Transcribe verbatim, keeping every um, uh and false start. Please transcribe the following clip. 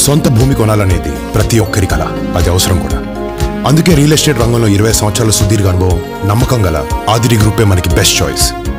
సొంత భూమి కొనాలనేది ప్రతి ఒక్కరి కల, అది అవసరం కూడా. అందుకే రియల్ ఎస్టేట్ రంగంలో ఇరవై సంవత్సరాల సుదీర్ఘ అనుభవం, నమ్మకం గల ఆదిరి గ్రూపే మనకి బెస్ట్ చాయిస్.